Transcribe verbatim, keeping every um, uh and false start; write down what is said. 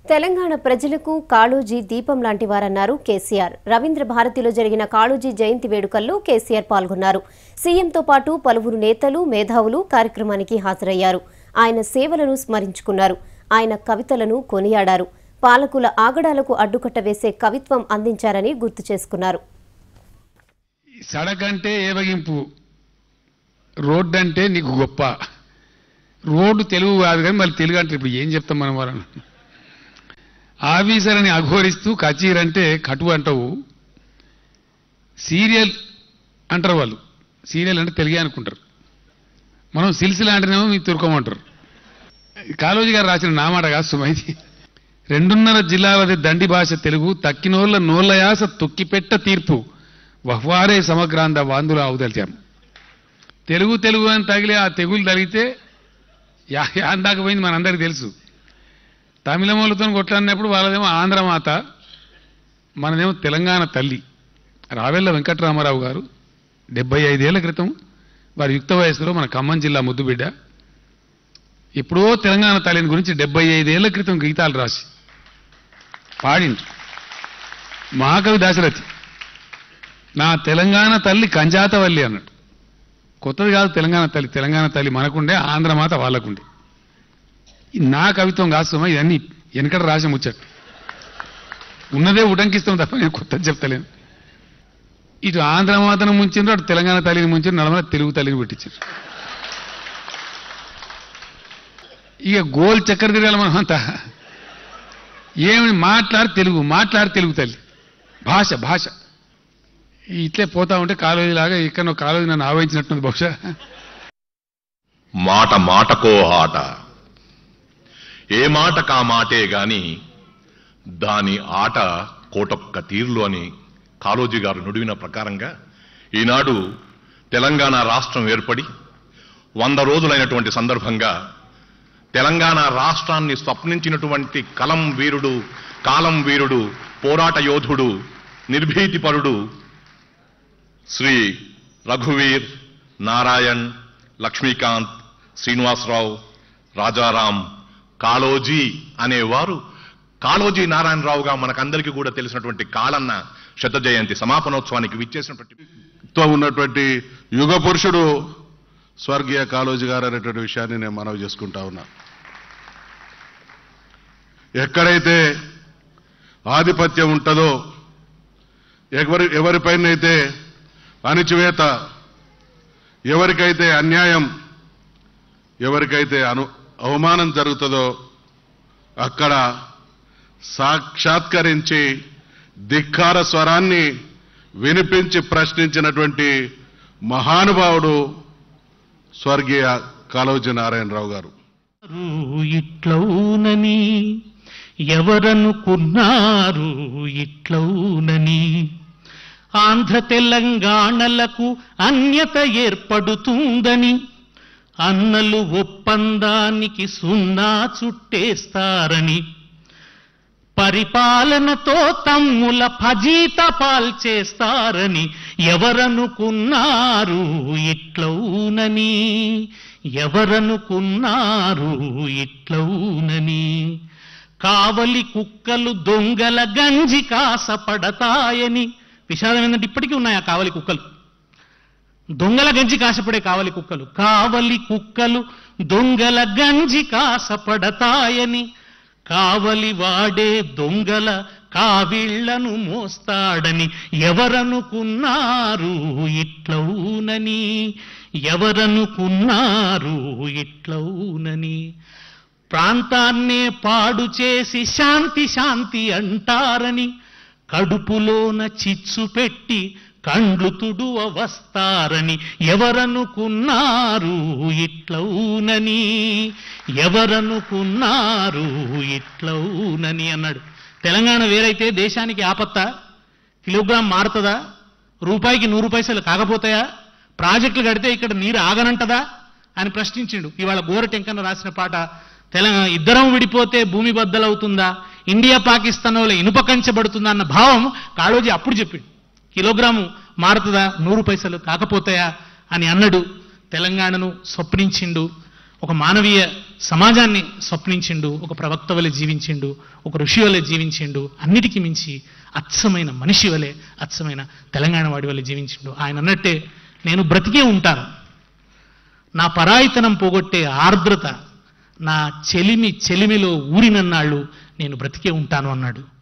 తెలంగాణ ప్రజలకు కాళోజీ దీపం లాంటి వారన్నారు కేసీఆర్. రవీంద్ర భారతిలో జరిగిన కాళోజీ జయంతి వేడుకల్లో కేసీఆర్ పాల్గొన్నారు. సీఎంతో పాటు పలువురు నేతలు, మేధావులు కార్యక్రమానికి హాజరయ్యారు. ఆయన సేవలను స్మరించుకున్నారు. ఆయన కవితలను కొనియాడారు. పాలకుల ఆగడాలకు అడ్డుకట్ట వేసే కవిత్వం అందించారని గుర్తు చేసుకున్నారు. సడకంటే ఏవగింపు, రోడ్డు అంటే నీకు గొప్ప. రోడ్డు తెలుగు కాదు కానీ మళ్ళీ తెలుగు అంటే ఇప్పుడు ఏం చెప్తాం మనం వాళ్ళని. ఆఫీసర్ అని అఘోరిస్తూ కచీర్ అంటే కటు అంటావు, సీరియల్ అంటారు వాళ్ళు. సీరియల్ అంటే తెలుగే అనుకుంటారు. మనం సిల్సిల అంటేనేమో మీ తుర్కమంటారు. కాళోజీ గారు రాసిన నామాట కాదు సుమైది. రెండున్నర జిల్లాలది దండి భాష తెలుగు, తక్కినోళ్ల నోళ్ల యాస తొక్కిపెట్ట తీర్పు, వహ్వారే సమగ్రాంధ వాందుల అవదల్చాం. తెలుగు తెలుగు అని తగిలే ఆ తెగులు తగిలితే యాందాక పోయింది మనందరికీ తెలుసు. తమిళం వాళ్ళతో కొట్లాడినప్పుడు వాళ్ళదేమో ఆంధ్రమాత, మనదేమో తెలంగాణ తల్లి. రావెల్ల వెంకటరామారావు గారు డెబ్బై ఐదేళ్ల క్రితం వారి యుక్త వయసులో మన ఖమ్మం జిల్లా ముద్దుబిడ్డ ఎప్పుడో తెలంగాణ తల్లిని గురించి డెబ్బై ఐదేళ్ల క్రితం గీతాలు రాసి పాడింది. మహాకవి దాశరథి నా తెలంగాణ తల్లి కంజాతవల్లి అన్నాడు. కొత్తది కాదు తెలంగాణ తల్లి. తెలంగాణ తల్లి మనకుండే, ఆంధ్రమాత వాళ్ళకుండే. నా కవిత్వం కాస్తమా, ఇవన్నీ వెనకట రాసి ముచ్చట. ఉన్నదే ఉటంకిస్తాం తప్ప నేను కొత్తది చెప్తలేను. ఇటు ఆంధ్రమాతను ముంచిండ్రు, అటు తెలంగాణ తల్లిని ముంచారు, నడమ తెలుగు తల్లిని పెట్టించారు. ఇక గోల్ చక్కెర తిరగాలి మనం అంతా. ఏమి మాట్లాడి తెలుగు, మాట్లాడి తెలుగు తల్లి భాష భాష ఇట్లే పోతా ఉంటే కాలేజీ లాగా ఇక్కడ కాలేజీ నన్ను ఆవహించినట్టుంది బహుశా. మాట మాటకో ఆట, ఏ మాట కా మాటే గాని దాని ఆట కోటొక్క తీరులో అని కాళోజీ గారు నుడివిన ప్రకారంగా ఈనాడు తెలంగాణ రాష్ట్రం ఏర్పడి వంద రోజులైనటువంటి సందర్భంగా తెలంగాణ రాష్ట్రాన్ని స్వప్నించినటువంటి కలం వీరుడు, కాలం వీరుడు, పోరాట యోధుడు, నిర్భీతిపరుడు శ్రీ రఘువీర్, నారాయణ్, లక్ష్మీకాంత్, శ్రీనివాసరావు, రాజారాం కాళోజీ అనేవారు కాళోజీ నారాయణరావుగా మనకందరికీ కూడా తెలిసినటువంటి కాళన్న శత జయంతి సమాపనోత్సవానికి విచ్చేసినటువంటి ఉన్నటువంటి యుగ పురుషుడు స్వర్గీయ కాళోజీ గారు అనేటువంటి విషయాన్ని నేను మనవి చేసుకుంటా ఉన్నా. ఎక్కడైతే ఆధిపత్యం ఉంటుందో, ఎవరి ఎవరిపైనైతే అణిచివేత, ఎవరికైతే అన్యాయం, ఎవరికైతే అను అవమానం జరుగుతుందో అక్కడ సాక్షాత్కరించి ధిక్కార స్వరాన్ని వినిపించి ప్రశ్నించినటువంటి మహానుభావుడు స్వర్గీయ కాళోజీ నారాయణరావు గారు. ఇట్లౌనని ఎవరనుకున్నారు, ఇట్లౌనని ఆంధ్ర తెలంగాణలకు అన్యత ఏర్పడుతుందని అన్నలు ఒప్పందానికి సున్నా చుట్టేస్తారని పరిపాలనతో తమ్ముల ఫజీత పాల్చేస్తారని ఎవరనుకున్నారు, ఇట్లౌనని ఎవరనుకున్నారు, ఇట్లౌనని కావలి కుక్కలు దొంగల గంజి కాసపడతాయని. విషాదం ఏంటంటే ఇప్పటికీ ఉన్నాయి ఆ కావలి కుక్కలు, దొంగల గంజి కాసపడే కావలి కుక్కలు. కావలి కుక్కలు దొంగల గంజి కాసపడతాయని కావలి వాడే దొంగల కావిళ్లను మోస్తాడని ఎవరనుకున్నారు, ఇట్లౌనని ఎవరనుకున్నారు, ఇట్లౌనని ప్రాంతాన్నే పాడు చేసి శాంతి శాంతి అంటారని కడుపులోన చిచ్చు పెట్టి కండ్లు తుడువ వస్తారని ఎవరనుకున్నారు, ఇట్లౌనని ఎవరనుకున్నారు, ఇట్లౌనని అన్నాడు. తెలంగాణ వేరైతే దేశానికి ఆపత్త, కిలోగ్రామ్ మారుతుందా, రూపాయికి నూరు పైసలు కాకపోతాయా, ప్రాజెక్టులు కడితే ఇక్కడ నీరు ఆగనంటదా అని ప్రశ్నించిండు. ఇవాళ గోర టెంకన్న రాసిన పాట తెలంగాణ ఇద్దరం విడిపోతే భూమి బద్దలవుతుందా, ఇండియా పాకిస్తాన్ వల్ల ఇనుప కంచబడుతుందా అన్న భావం కాళోజీ అప్పుడు చెప్పిండు. కిలోగ్రాము మారుతుందా, నూరు పైసలు కాకపోతాయా అని అన్నాడు. తెలంగాణను స్వప్నించిండు. ఒక మానవీయ సమాజాన్ని స్వప్నించిండు, ఒక ప్రవక్త వలె జీవించిండు, ఒక ఋషి వలె జీవించిండు, అన్నిటికీ మించి అచ్చమైన మనిషి వలె, అచ్చమైన తెలంగాణ వాడి వలె జీవించిండు. ఆయన అన్నట్టే నేను బ్రతికే ఉంటాను, నా పరాయితనం పోగొట్టే ఆర్ద్రత నా చెలిమి చెలిమిలో ఊరినన్నాళ్ళు నేను బ్రతికే ఉంటాను అన్నాడు.